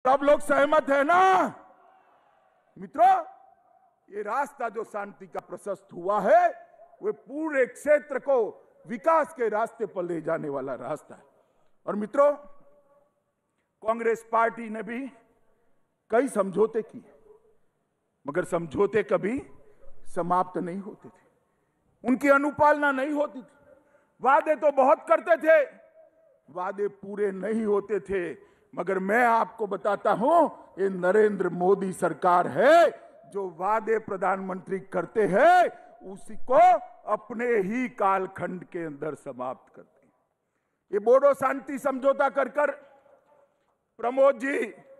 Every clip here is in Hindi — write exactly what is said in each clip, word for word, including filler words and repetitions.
सब लोग सहमत है ना मित्रों? ये रास्ता जो शांति का प्रशस्त हुआ है वो पूरे क्षेत्र को विकास के रास्ते पर ले जाने वाला रास्ता है। और मित्रों, कांग्रेस पार्टी ने भी कई समझौते किए, मगर समझौते कभी समाप्त नहीं होते थे, उनकी अनुपालना नहीं होती थी। वादे तो बहुत करते थे, वादे पूरे नहीं होते थे। मगर मैं आपको बताता हूं, ये नरेंद्र मोदी सरकार है जो वादे प्रधानमंत्री करते हैं उसी को अपने ही कालखंड के अंदर समाप्त करते हैं। ये बोडो शांति समझौता कर कर प्रमोद जी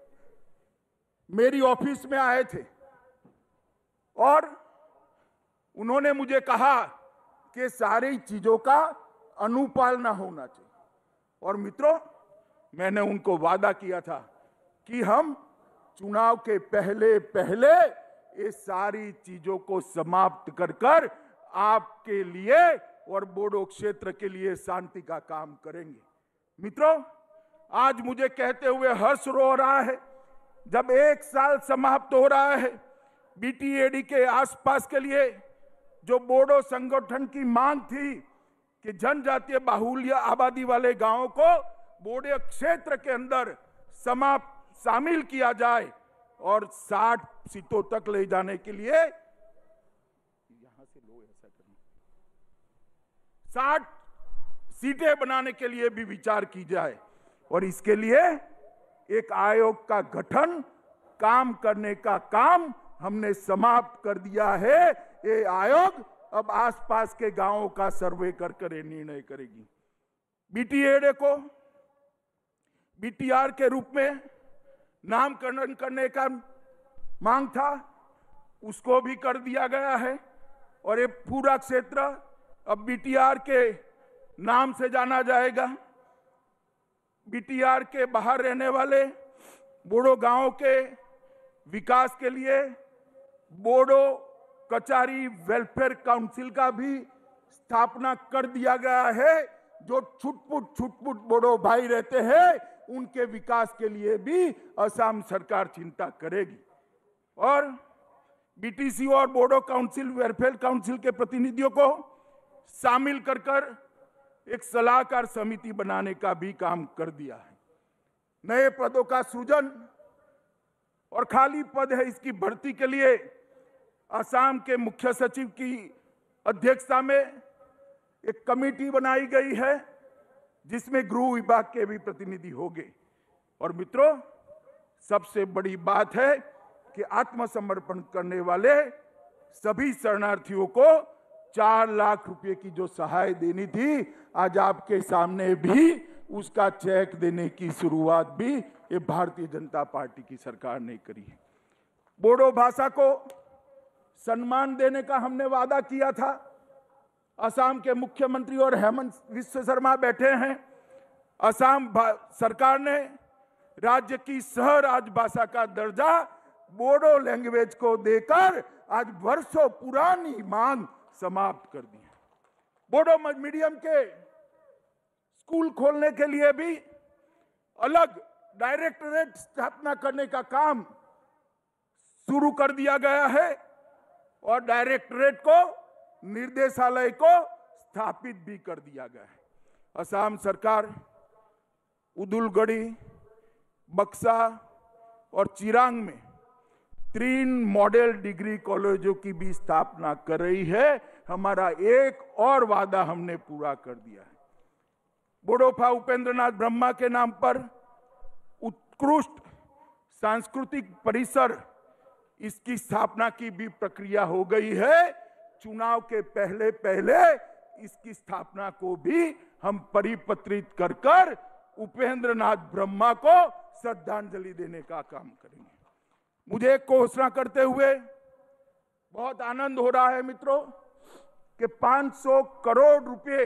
मेरी ऑफिस में आए थे और उन्होंने मुझे कहा कि सारी चीजों का अनुपालना होना चाहिए। और मित्रों, मैंने उनको वादा किया था कि हम चुनाव के पहले पहले ये सारी चीजों को समाप्त कर कर आपके लिए और बोडो क्षेत्र के लिए शांति का काम करेंगे। मित्रों, आज मुझे कहते हुए हर्ष हो रहा है, जब एक साल समाप्त हो रहा है बीटीएडी के आसपास के लिए जो बोडो संगठन की मांग थी कि जनजातीय बाहुल्य आबादी वाले गांवों को बोडो क्षेत्र के अंदर समाप्त शामिल किया जाए और साठ सीटों तक ले जाने के लिए यहां से लो ऐसा करना साठ सीटें बनाने के लिए भी विचार की जाए। और इसके लिए एक आयोग का गठन काम करने का काम हमने समाप्त कर दिया है। ये आयोग अब आसपास के गांवों का सर्वे कर कर निर्णय करेगी। बीटीएडी को बीटीआर के रूप में नामकरण करने का मांग था, उसको भी कर दिया गया है और ये पूरा क्षेत्र अब बीटीआर के नाम से जाना जाएगा। बीटीआर के बाहर रहने वाले बोडो गांवों के विकास के लिए बोडो कचारी वेलफेयर काउंसिल का भी स्थापना कर दिया गया है। जो छुटपुट छुटपुट बोडो भाई रहते हैं उनके विकास के लिए भी असम सरकार चिंता करेगी। और बीटीसी और बोडो काउंसिल वेलफेयर काउंसिल के प्रतिनिधियों को शामिल कर कर एक सलाहकार समिति बनाने का भी काम कर दिया है। नए पदों का सृजन और खाली पद है इसकी भर्ती के लिए असम के मुख्य सचिव की अध्यक्षता में एक कमेटी बनाई गई है जिसमें गृह विभाग के भी प्रतिनिधि होंगे। और मित्रों, सबसे बड़ी बात है कि आत्मसमर्पण करने वाले सभी शरणार्थियों को चार लाख रुपए की जो सहायता देनी थी, आज आपके सामने भी उसका चेक देने की शुरुआत भी ये भारतीय जनता पार्टी की सरकार ने करी है। बोडो भाषा को सम्मान देने का हमने वादा किया था। असम के मुख्यमंत्री और हेमंत विश्व शर्मा बैठे हैं। असम सरकार ने राज्य की सह राजभाषा का दर्जा बोडो लैंग्वेज को देकर आज वर्षों पुरानी मांग समाप्त कर दी है। बोडो मीडियम के स्कूल खोलने के लिए भी अलग डायरेक्टरेट स्थापना करने का काम शुरू कर दिया गया है और डायरेक्टरेट को निर्देशालय को स्थापित भी कर दिया गया है। असम सरकार उदुलगड़ी, बक्सा और चिरांग में तीन मॉडल डिग्री कॉलेजों की भी स्थापना कर रही है। हमारा एक और वादा हमने पूरा कर दिया है। बोडोफा उपेंद्रनाथ ब्रह्मा के नाम पर उत्कृष्ट सांस्कृतिक परिसर, इसकी स्थापना की भी प्रक्रिया हो गई है। चुनाव के पहले पहले इसकी स्थापना को भी हम परिपत्रित कर कर उपेंद्रनाथ ब्रह्मा को श्रद्धांजलि देने का काम करेंगे। मुझे एक घोषणा करते हुए बहुत आनंद हो रहा है मित्रों कि पाँच सौ करोड़ रुपए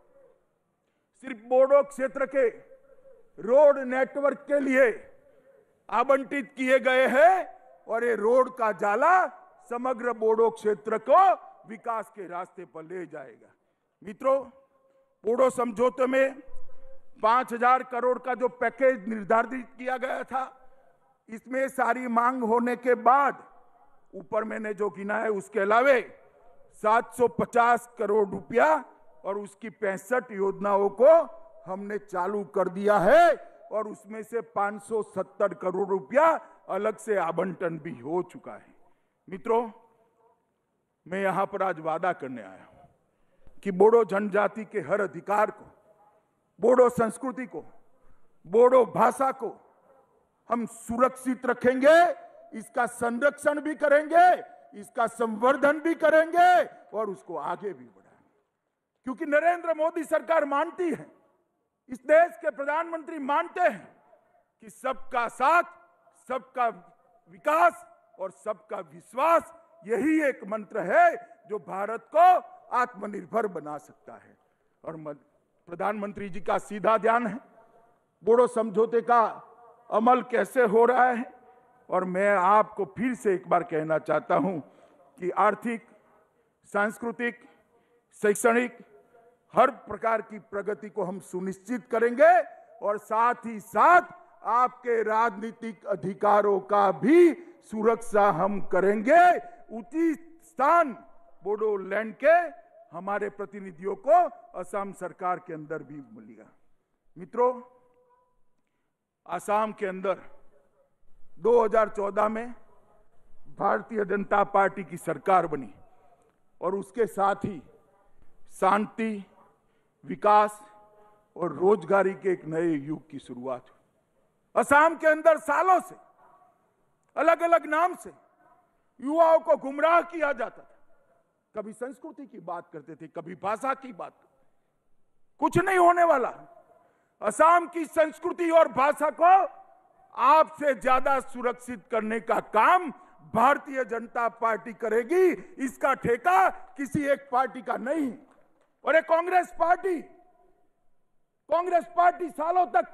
सिर्फ बोडो क्षेत्र के रोड नेटवर्क के लिए आवंटित किए गए हैं और ये रोड का जाला समग्र बोडो क्षेत्र को विकास के रास्ते पर ले जाएगा। मित्रों, बोडो समझौते में पांच हजार करोड़ का जो पैकेज निर्धारित किया गया था इसमें सारी मांग होने के बाद ऊपर मैंने जो गिना है उसके अलावे सात सौ पचास करोड़ रुपया और उसकी पैंसठ योजनाओं को हमने चालू कर दिया है और उसमें से पाँच सौ सत्तर करोड़ रुपया अलग से आवंटन भी हो चुका है। मित्रों, मैं यहां पर आज वादा करने आया हूं कि बोडो जनजाति के हर अधिकार को, बोडो संस्कृति को, बोडो भाषा को हम सुरक्षित रखेंगे, इसका संरक्षण भी करेंगे, इसका संवर्धन भी करेंगे और उसको आगे भी बढ़ाएंगे। क्योंकि नरेंद्र मोदी सरकार मानती है, इस देश के प्रधानमंत्री मानते हैं कि सबका साथ, सबका विकास और सबका विश्वास यही एक मंत्र है जो भारत को आत्मनिर्भर बना सकता है। और प्रधानमंत्री जी का सीधा ध्यान है बोडो समझौते का अमल कैसे हो रहा है। और मैं आपको फिर से एक बार कहना चाहता हूं कि आर्थिक, सांस्कृतिक, शैक्षणिक हर प्रकार की प्रगति को हम सुनिश्चित करेंगे और साथ ही साथ आपके राजनीतिक अधिकारों का भी सुरक्षा हम करेंगे। उचित स्थान बोडोलैंड के हमारे प्रतिनिधियों को असम सरकार के अंदर भी मिलेगा। मित्रों, असम के अंदर दो हज़ार चौदह में भारतीय जनता पार्टी की सरकार बनी और उसके साथ ही शांति, विकास और रोजगारी के एक नए युग की शुरुआत हुई। असम के अंदर सालों से अलग अलग नाम से युवाओं को गुमराह किया जाता था। कभी संस्कृति की बात करते थे, कभी भाषा की बात। कुछ नहीं होने वाला। असम की संस्कृति और भाषा को आपसे ज्यादा सुरक्षित करने का काम भारतीय जनता पार्टी करेगी। इसका ठेका किसी एक पार्टी का नहीं। और ये कांग्रेस पार्टी कांग्रेस पार्टी सालों तक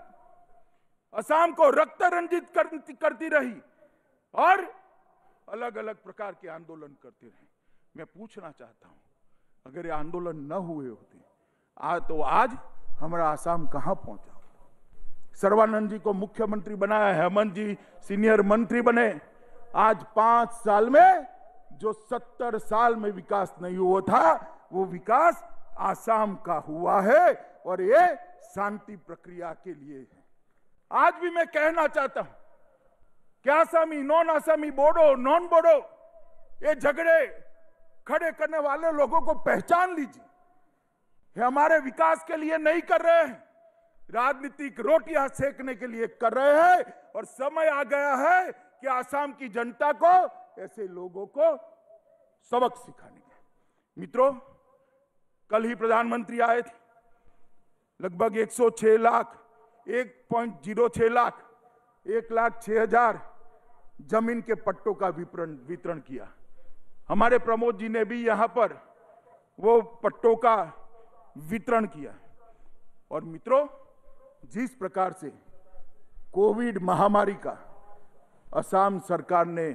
असम को रक्त रंजित करती, करती रही और अलग अलग प्रकार के आंदोलन करते रहे। मैं पूछना चाहता हूं, अगर ये आंदोलन न हुए होते आज तो आज हमारा असम कहां पहुंचा? सर्बानंद जी को मुख्यमंत्री बनाया, हेमंत जी सीनियर मंत्री बने। आज पांच साल में जो सत्तर साल में विकास नहीं हुआ था, वो विकास असम का हुआ है और ये शांति प्रक्रिया के लिए है। आज भी मैं कहना चाहता हूं कि असमी, नॉन असमी, बोडो, नॉन बोडो, ये झगड़े खड़े करने वाले लोगों को पहचान लीजिए। ये हमारे विकास के लिए नहीं कर रहे हैं, राजनीतिक रोटियां सेकने के लिए कर रहे हैं। और समय आ गया है कि असम की जनता को ऐसे लोगों को सबक सिखाने का। मित्रों, कल ही प्रधानमंत्री आए थे। लगभग एक सौ छह लाख, एक पॉइंट जीरो छह लाख, एक लाख छह हजार जमीन के पट्टों का वितरण वितरण किया। हमारे प्रमोद जी ने भी यहां पर वो पट्टों का वितरण किया। और मित्रों, जिस प्रकार से कोविड महामारी का असम सरकार ने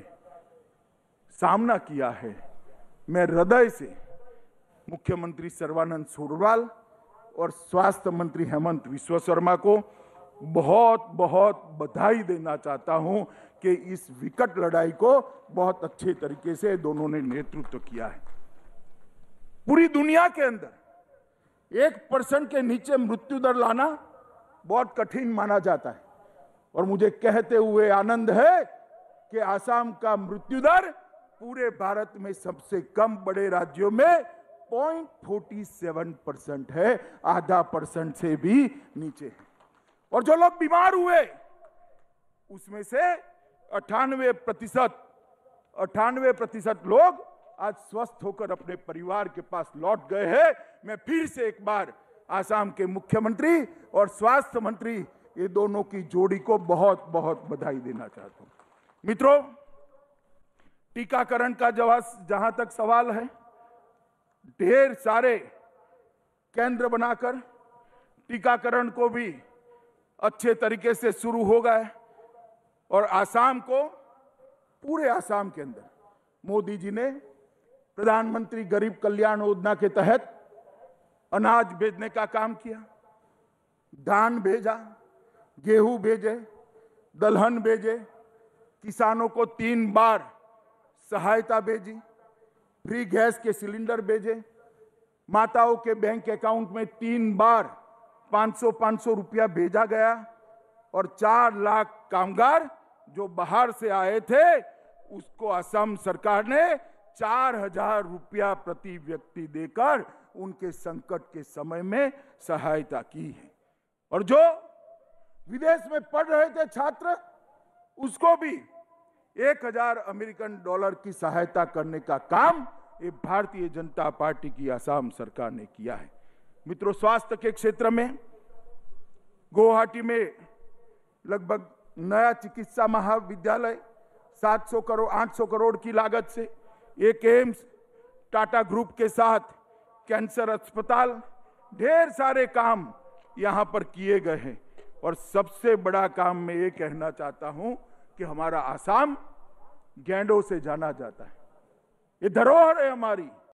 सामना किया है, मैं हृदय से मुख्यमंत्री सर्बानंद सोनोवाल और स्वास्थ्य मंत्री हेमंत विश्व शर्मा को बहुत बहुत बधाई देना चाहता हूं कि इस विकट लड़ाई को बहुत अच्छे तरीके से दोनों ने नेतृत्व किया है। पूरी दुनिया के अंदर एक परसेंट के नीचे मृत्यु दर लाना बहुत कठिन माना जाता है और मुझे कहते हुए आनंद है कि असम का मृत्यु दर पूरे भारत में सबसे कम बड़े राज्यों में पॉइंट फोर्टी सेवन परसेंट है, आधा परसेंट से भी नीचे है। और जो लोग बीमार हुए उसमें से अठानवे प्रतिशत अठानवे प्रतिशत लोग आज स्वस्थ होकर अपने परिवार के पास लौट गए हैं। मैं फिर से एक बार असम के मुख्यमंत्री और स्वास्थ्य मंत्री, ये दोनों की जोड़ी को बहुत बहुत बधाई देना चाहता हूं। मित्रों, टीकाकरण का जवाब जहां तक सवाल है, ढेर सारे केंद्र बनाकर टीकाकरण को भी अच्छे तरीके से शुरू हो गए और असम को, पूरे असम के अंदर मोदी जी ने प्रधानमंत्री गरीब कल्याण योजना के तहत अनाज भेजने का काम किया। धान भेजा, गेहूं भेजे, दलहन भेजे, किसानों को तीन बार सहायता भेजी, फ्री गैस के सिलेंडर भेजे, माताओं के बैंक अकाउंट में तीन बार पाँच सौ पाँच सौ रुपया भेजा गया और चार लाख कामगार जो बाहर से आए थे उसको असम सरकार ने चार हजार रुपया प्रति व्यक्ति देकर उनके संकट के समय में सहायता की है। और जो विदेश में पढ़ रहे थे छात्र, उसको भी एक हजार अमेरिकन डॉलर की सहायता करने का काम ये भारतीय जनता पार्टी की असम सरकार ने किया है। मित्रों, स्वास्थ्य के क्षेत्र में गुवाहाटी में लगभग नया चिकित्सा महाविद्यालय सात सौ करोड़ आठ सौ करोड़ की लागत से, एक एम्स, टाटा ग्रुप के साथ कैंसर अस्पताल, ढेर सारे काम यहां पर किए गए हैं। और सबसे बड़ा काम मैं ये कहना चाहता हूं कि हमारा आसाम गैंडों से जाना जाता है, ये धरोहर है हमारी।